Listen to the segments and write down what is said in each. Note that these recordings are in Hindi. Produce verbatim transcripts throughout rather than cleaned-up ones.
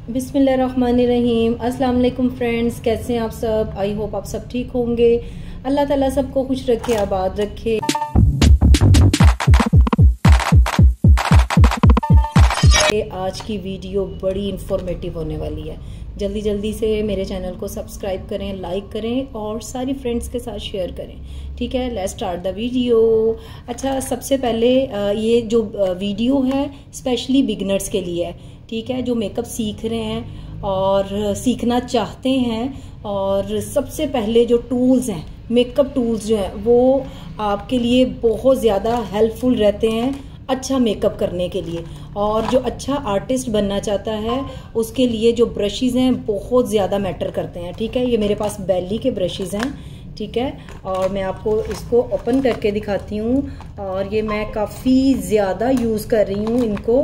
बिस्मिल्लाहिर्रहमानिर्रहीम। अस्सलाम वालेकुम फ्रेंड्स, कैसे हैं आप सब? आई होप आप सब ठीक होंगे। अल्लाह ताला सबको खुश रखे, आबाद रखे। आज की वीडियो बड़ी इंफॉर्मेटिव होने वाली है। जल्दी जल्दी से मेरे चैनल को सब्सक्राइब करें, लाइक करें और सारी फ्रेंड्स के साथ शेयर करें। ठीक है, लेट्स स्टार्ट द वीडियो। अच्छा, सबसे पहले ये जो वीडियो है स्पेशली बिगनर्स के लिए है। ठीक है, जो मेकअप सीख रहे हैं और सीखना चाहते हैं, और सबसे पहले जो टूल्स हैं, मेकअप टूल्स जो हैं, वो आपके लिए बहुत ज़्यादा हेल्पफुल रहते हैं अच्छा मेकअप करने के लिए। और जो अच्छा आर्टिस्ट बनना चाहता है उसके लिए जो ब्रशेस हैं बहुत ज़्यादा मैटर करते हैं। ठीक है, ये मेरे पास बेली के ब्रशेस हैं। ठीक है, और मैं आपको इसको ओपन करके दिखाती हूँ। और ये मैं काफ़ी ज़्यादा यूज़ कर रही हूँ इनको,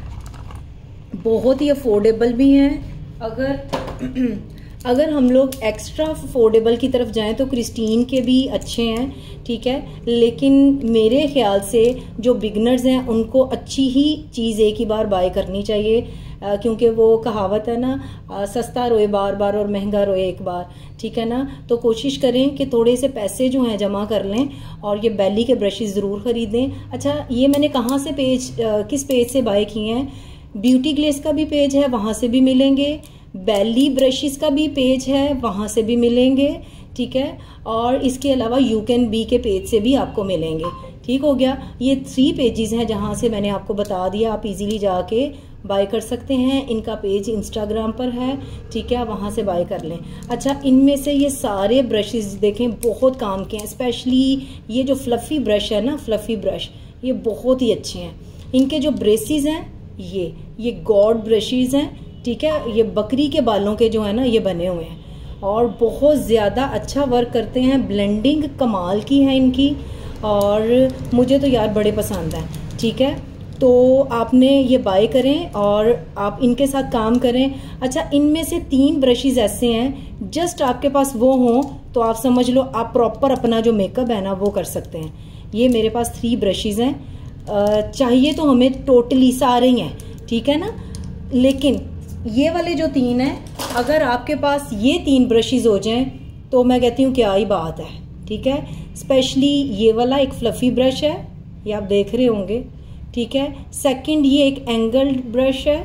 बहुत ही अफोर्डेबल भी हैं। अगर अगर हम लोग एक्स्ट्रा अफोर्डेबल की तरफ जाएं तो क्रिस्टीन के भी अच्छे हैं। ठीक है, लेकिन मेरे ख्याल से जो बिगनर्स हैं उनको अच्छी ही चीज़ एक ही बार बाय करनी चाहिए, आ, क्योंकि वो कहावत है ना, आ, सस्ता रोए बार बार और महंगा रोए एक बार। ठीक है ना, तो कोशिश करें कि थोड़े से पैसे जो हैं जमा कर लें और ये बेली के ब्रशेस ज़रूर ख़रीदें। अच्छा, ये मैंने कहाँ से पेज आ, किस पेज से बाय किए हैं? ब्यूटी ग्लेस का भी पेज है, वहाँ से भी मिलेंगे। बेली ब्रशेस का भी पेज है, वहाँ से भी मिलेंगे। ठीक है, और इसके अलावा यू कैन बी के पेज से भी आपको मिलेंगे। ठीक हो गया, ये थ्री पेजेस हैं जहाँ से मैंने आपको बता दिया, आप इजीली जाके बाय कर सकते हैं। इनका पेज इंस्टाग्राम पर है। ठीक है, वहाँ से बाय कर लें। अच्छा, इनमें से ये सारे ब्रशेस देखें बहुत काम के हैं। स्पेशली ये जो फ्लफ़ी ब्रश है ना, फ्लफ़ी ब्रश, ये बहुत ही अच्छे हैं। इनके जो ब्रेसेस हैं ये ये गॉड ब्रशेस हैं। ठीक है, ये बकरी के बालों के जो है ना ये बने हुए हैं और बहुत ज़्यादा अच्छा वर्क करते हैं। ब्लेंडिंग कमाल की है इनकी और मुझे तो यार बड़े पसंद हैं। ठीक है, तो आपने ये बाय करें और आप इनके साथ काम करें। अच्छा, इनमें से तीन ब्रशेस ऐसे हैं, जस्ट आपके पास वो हों तो आप समझ लो आप प्रॉपर अपना जो मेकअप है ना वो कर सकते हैं। ये मेरे पास थ्री ब्रशेस हैं। चाहिए तो हमें टोटली सारे ही हैं। ठीक है ना, लेकिन ये वाले जो तीन हैं, अगर आपके पास ये तीन ब्रशेस हो जाएं तो मैं कहती हूँ क्या ही बात है। ठीक है, स्पेशली ये वाला एक फ्लफ़ी ब्रश है, ये आप देख रहे होंगे। ठीक है, सेकंड ये एक एंगल्ड ब्रश है,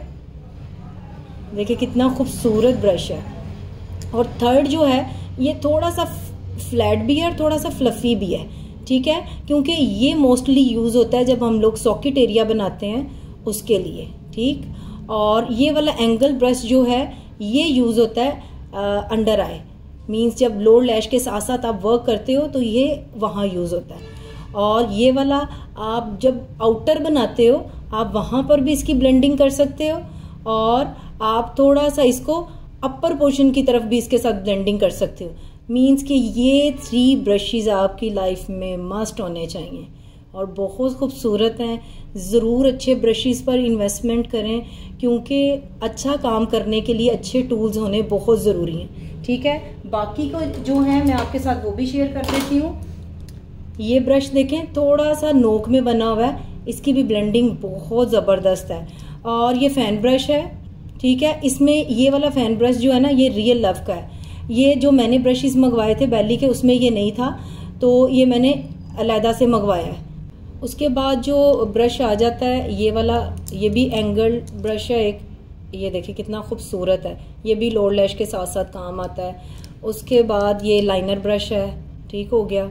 देखिए कितना खूबसूरत ब्रश है। और थर्ड जो है ये थोड़ा सा फ्लैट भी है और थोड़ा सा फ्लफ़ी भी है। ठीक है, क्योंकि ये मोस्टली यूज़ होता है जब हम लोग सॉकेट एरिया बनाते हैं उसके लिए। ठीक, और ये वाला एंगल ब्रश जो है ये यूज़ होता है अंडर आई, मींस जब लोअर लैश के साथ साथ आप वर्क करते हो तो ये वहाँ यूज़ होता है। और ये वाला आप जब आउटर बनाते हो आप वहाँ पर भी इसकी ब्लेंडिंग कर सकते हो, और आप थोड़ा सा इसको अपर पोर्शन की तरफ भी इसके साथ ब्लेंडिंग कर सकते हो। मींस कि ये थ्री ब्रशेस आपकी लाइफ में मस्ट होने चाहिए और बहुत खूबसूरत हैं। ज़रूर अच्छे ब्रशेस पर इन्वेस्टमेंट करें, क्योंकि अच्छा काम करने के लिए अच्छे टूल्स होने बहुत ज़रूरी हैं। ठीक है, बाकी को जो है मैं आपके साथ वो भी शेयर कर देती हूँ। ये ब्रश देखें, थोड़ा सा नोक में बना हुआ है, इसकी भी ब्लेंडिंग बहुत ज़बरदस्त है। और ये फ़ैन ब्रश है। ठीक है, इसमें ये वाला फ़ैन ब्रश जो है ना ये रियल लव का है। ये जो मैंने ब्रशेस मंगवाए थे बेली के, उसमें ये नहीं था, तो ये मैंने अलहदा से मंगवाया है। उसके बाद जो ब्रश आ जाता है ये वाला, ये भी एंगल ब्रश है एक, ये देखिए कितना खूबसूरत है, ये भी लोअर लैश के साथ साथ काम आता है। उसके बाद ये लाइनर ब्रश है। ठीक हो गया,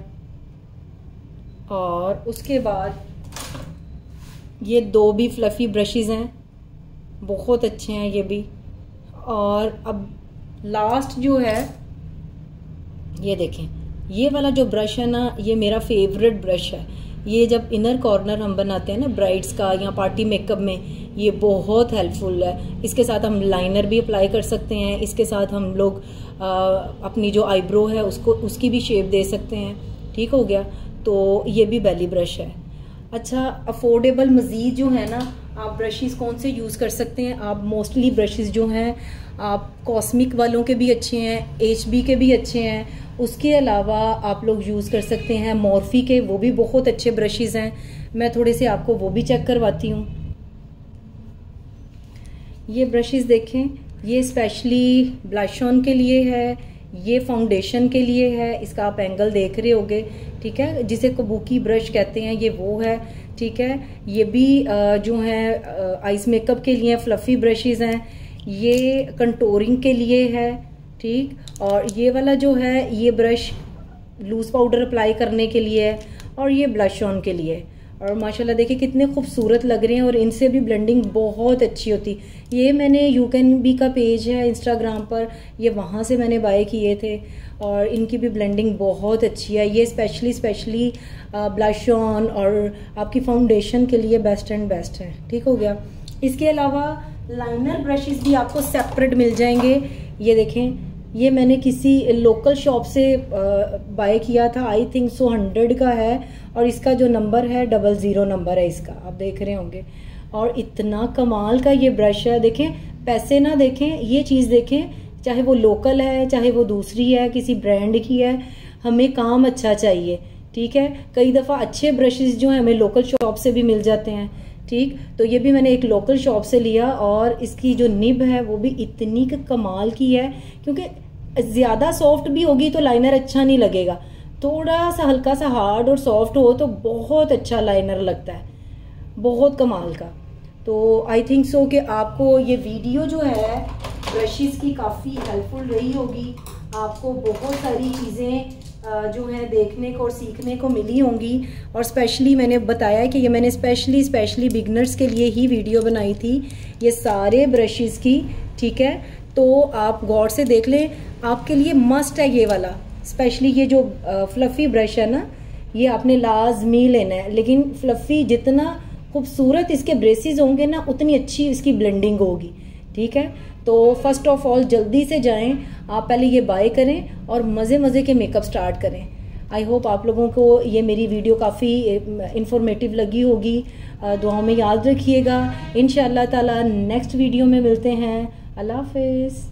और उसके बाद ये दो भी फ्लफ़ी ब्रशेस हैं, बहुत अच्छे हैं ये भी। और अब लास्ट जो है ये देखें, ये वाला जो ब्रश है ना ये मेरा फेवरेट ब्रश है। ये जब इनर कॉर्नर हम बनाते हैं ना ब्राइड्स का या पार्टी मेकअप में, ये बहुत हेल्पफुल है। इसके साथ हम लाइनर भी अप्लाई कर सकते हैं, इसके साथ हम लोग आ, अपनी जो आईब्रो है उसको उसकी भी शेप दे सकते हैं। ठीक हो गया, तो ये भी बेली ब्रश है। अच्छा, अफोर्डेबल मज़ीद जो है ना, आप ब्रशेस कौन से यूज़ कर सकते हैं? आप मोस्टली ब्रशेस जो हैं आप कॉस्मिक वालों के भी अच्छे हैं, एच बी के भी अच्छे हैं। उसके अलावा आप लोग यूज़ कर सकते हैं मॉर्फी के, वो भी बहुत अच्छे ब्रशेस हैं। मैं थोड़े से आपको वो भी चेक करवाती हूँ। ये ब्रशेस देखें, ये स्पेशली ब्लश ऑन के लिए है, ये फाउंडेशन के लिए है, इसका आप एंगल देख रहे होगे, ठीक है, जिसे कबूकी ब्रश कहते हैं, ये वो है, ठीक है। ये भी जो है आइस मेकअप के लिए फ्लफी ब्रशेस हैं, ये कंटोरिंग के लिए है, ठीक। और ये वाला जो है ये ब्रश लूज पाउडर अप्लाई करने के लिए है, और ये ब्लश ऑन के लिए। और माशाल्लाह देखिए कितने खूबसूरत लग रहे हैं, और इनसे भी ब्लेंडिंग बहुत अच्छी होती। ये मैंने यू कैन बी का पेज है इंस्टाग्राम पर, ये वहाँ से मैंने बाय किए थे, और इनकी भी ब्लेंडिंग बहुत अच्छी है। ये स्पेशली स्पेशली ब्लश ऑन और आपकी फाउंडेशन के लिए बेस्ट एंड बेस्ट है, ठीक हो गया। इसके अलावा लाइनर ब्रशेस भी आपको सेपरेट मिल जाएंगे। ये देखें, ये मैंने किसी लोकल शॉप से बाय किया था, आई थिंक सो हंड्रेड का है, और इसका जो नंबर है डबल ज़ीरो नंबर है इसका, आप देख रहे होंगे। और इतना कमाल का ये ब्रश है, देखें पैसे ना देखें, ये चीज़ देखें, चाहे वो लोकल है चाहे वो दूसरी है, किसी ब्रांड की है, हमें काम अच्छा चाहिए, ठीक है। कई दफ़ा अच्छे ब्रशेस जो हैं हमें लोकल शॉप से भी मिल जाते हैं, ठीक। तो ये भी मैंने एक लोकल शॉप से लिया, और इसकी जो निब है वो भी इतनी कमाल की है, क्योंकि ज़्यादा सॉफ्ट भी होगी तो लाइनर अच्छा नहीं लगेगा, थोड़ा सा हल्का सा हार्ड और सॉफ्ट हो तो बहुत अच्छा लाइनर लगता है, बहुत कमाल का। तो आई थिंक सो कि आपको ये वीडियो जो है ब्रशेस की काफ़ी हेल्पफुल रही होगी, आपको बहुत सारी चीज़ें जो है देखने को और सीखने को मिली होंगी। और स्पेशली मैंने बताया कि ये मैंने स्पेशली स्पेशली बिगनर्स के लिए ही वीडियो बनाई थी, ये सारे ब्रशेस की, ठीक है। तो आप गौर से देख लें, आपके लिए मस्ट है ये वाला, स्पेशली ये जो फ्लफ़ी ब्रश है ना, ये आपने लाजमी लेना है। लेकिन फ्लफ़ी जितना खूबसूरत इसके ब्रेसेस होंगे ना, उतनी अच्छी इसकी ब्लेंडिंग होगी, ठीक है। तो फर्स्ट ऑफ ऑल जल्दी से जाएं, आप पहले ये बाय करें और मज़े मज़े के मेकअप स्टार्ट करें। आई होप आप लोगों को ये मेरी वीडियो काफ़ी इंफॉर्मेटिव लगी होगी। दुआओं में याद रखिएगा। इंशाअल्लाह ताला नेक्स्ट वीडियो में मिलते हैं। अल्लाह हाफिज़।